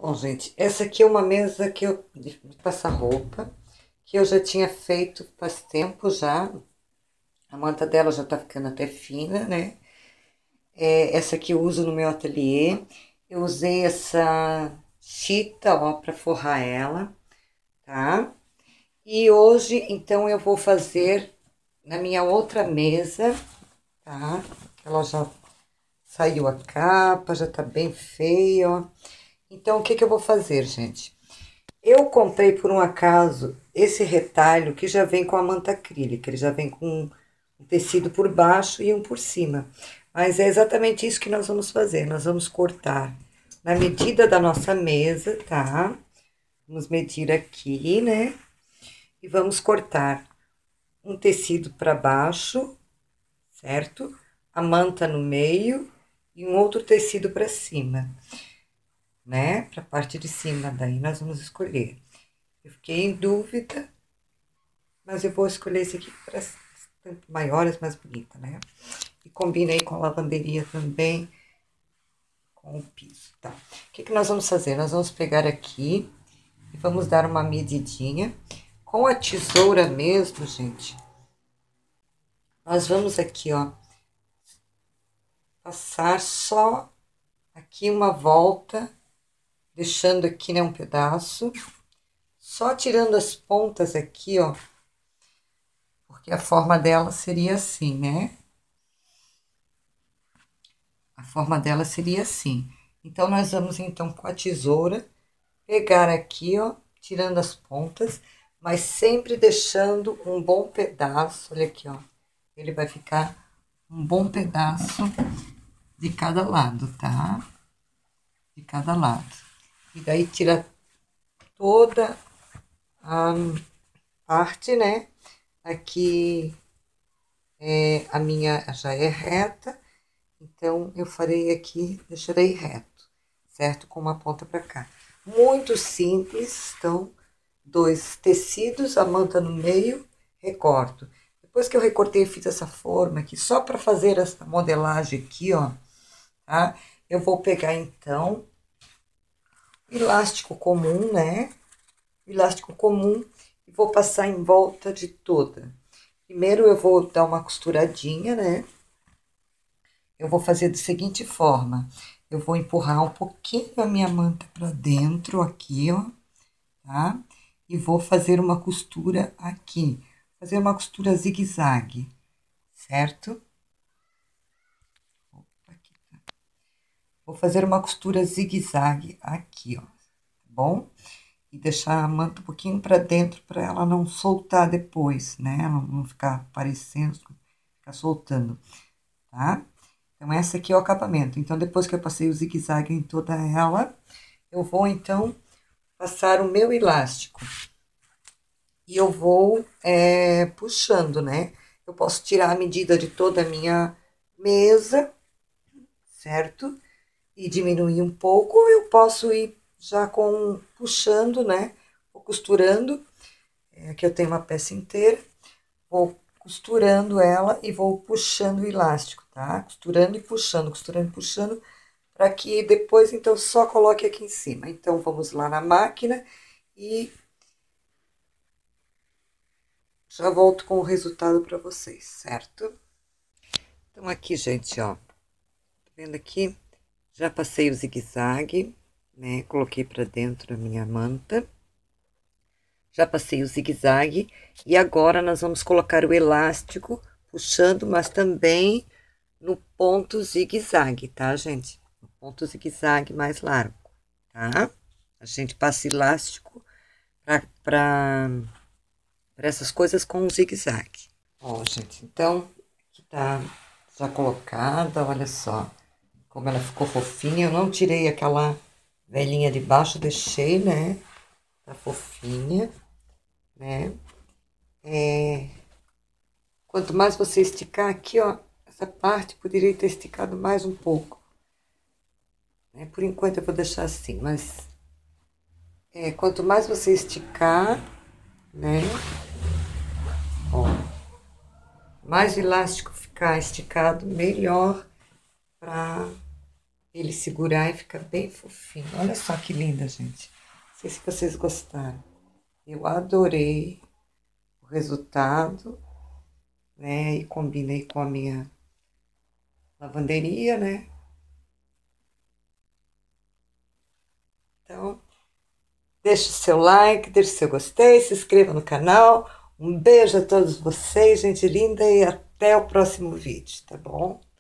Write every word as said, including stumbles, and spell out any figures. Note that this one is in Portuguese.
Bom, gente, essa aqui é uma mesa que eu de passar roupa, que eu já tinha feito faz tempo já. A manta dela já tá ficando até fina, né? É, essa aqui eu uso no meu ateliê. Eu usei essa chita, ó, para forrar ela, tá? E hoje, então, eu vou fazer na minha outra mesa, tá? Ela já saiu a capa, já tá bem feia, ó. Então, o que que eu vou fazer, gente? Eu comprei por um acaso esse retalho que já vem com a manta acrílica, ele já vem com um tecido por baixo e um por cima. Mas é exatamente isso que nós vamos fazer, nós vamos cortar na medida da nossa mesa, tá? Vamos medir aqui, né? E vamos cortar um tecido para baixo, certo? A manta no meio e um outro tecido para cima, né? Para a parte de cima, daí nós vamos escolher. Eu fiquei em dúvida, mas eu vou escolher esse aqui para maiores, mais bonita, né? E combinei com a lavanderia também, com o piso, tá? O que que nós vamos fazer? Nós vamos pegar aqui e vamos dar uma medidinha. Com a tesoura mesmo, gente, nós vamos aqui, ó, passar só aqui uma volta, deixando aqui, né, um pedaço, só tirando as pontas aqui, ó, porque a forma dela seria assim, né? A forma dela seria assim. Então, nós vamos, então, com a tesoura, pegar aqui, ó, tirando as pontas, mas sempre deixando um bom pedaço, olha aqui, ó, ele vai ficar um bom pedaço de cada lado, tá? De cada lado. E daí, tira toda a parte, né? Aqui, é, a minha já é reta, então, eu farei aqui, deixarei reto, certo? Com uma ponta pra cá. Muito simples, então, dois tecidos, a manta no meio, recorto. Depois que eu recortei e fiz essa forma aqui, só para fazer essa modelagem aqui, ó, tá? Eu vou pegar, então, elástico comum, né? Elástico comum e vou passar em volta de toda. Primeiro eu vou dar uma costuradinha, né? Eu vou fazer da seguinte forma, eu vou empurrar um pouquinho a minha manta para dentro aqui, ó, tá? E vou fazer uma costura aqui, fazer uma costura zigue-zague, certo? Vou fazer uma costura zigue-zague aqui, ó, tá bom? E deixar a manta um pouquinho para dentro para ela não soltar depois, né? Ela não ficar aparecendo, ficar soltando, tá? Então, essa aqui é o acabamento. Então, depois que eu passei o zigue-zague em toda ela, eu vou, então, passar o meu elástico. E eu vou é, puxando, né? Eu posso tirar a medida de toda a minha mesa, certo? E diminuir um pouco, ou eu posso ir já com puxando, né? Vou costurando. É, aqui eu tenho uma peça inteira. Vou costurando ela e vou puxando o elástico, tá? Costurando e puxando, costurando e puxando, para que depois, então, só coloque aqui em cima. Então, vamos lá na máquina e já volto com o resultado para vocês, certo? Então, aqui, gente, ó, tá vendo aqui? Já passei o zigue-zague, né? Coloquei para dentro a minha manta. Já passei o zigue-zague e agora nós vamos colocar o elástico puxando, mas também no ponto zigue-zague, tá, gente? No ponto zigue-zague mais largo, tá? A gente passa elástico para essas coisas com zigue-zague. Ó, gente, então, aqui tá já colocada, olha só como ela ficou fofinha. Eu não tirei aquela velhinha de baixo, deixei, né? Tá fofinha, né? É, quanto mais você esticar aqui, ó, essa parte poderia ter esticado mais um pouco. Né? Por enquanto eu vou deixar assim, mas é, quanto mais você esticar, né? Ó, mais o elástico ficar esticado, melhor para ele segurar e fica bem fofinho. Olha só que linda, gente. Não sei se vocês gostaram. Eu adorei o resultado, né? E combinei com a minha lavanderia, né? Então, deixe o seu like, deixe o seu gostei, se inscreva no canal. Um beijo a todos vocês, gente linda, e até o próximo vídeo, tá bom?